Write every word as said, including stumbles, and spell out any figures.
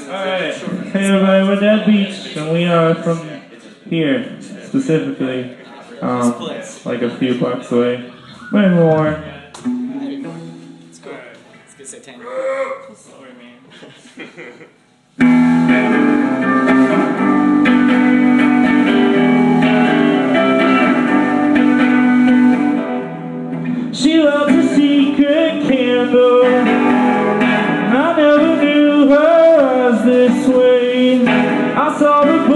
Alright, hey everybody, we're Dead Beach, and we are from here, specifically, um, like a few blocks away. Maybe more. It's cool. It's good satanic. Sorry, man. She loves a secret candle, and I never knew her as this way. I saw the